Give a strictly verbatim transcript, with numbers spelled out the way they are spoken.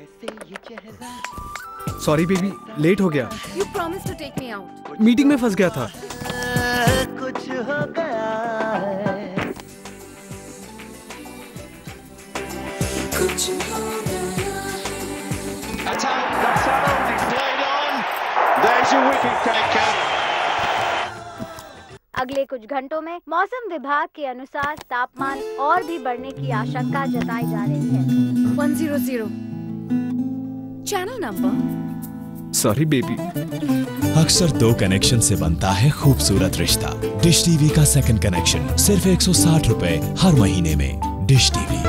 Sorry baby, late हो गया। You promised to take me out. Meeting में फंस गया था। कुछ हो गया है। कुछ हो गया है। Attack, Marcelo, he's played on. There's your wicket taker. अगले कुछ घंटों में मौसम विभाग के अनुसार तापमान और भी बढ़ने की आशंका जताई जा रही है। one zero zero. Channel number. Sorry baby. अक्सर दो कनेक्शन से बनता है खूबसूरत रिश्ता। डिश टीवी का सेकंड कनेक्शन सिर्फ एक सौ साठ रुपए हर महीने में। Dish TV.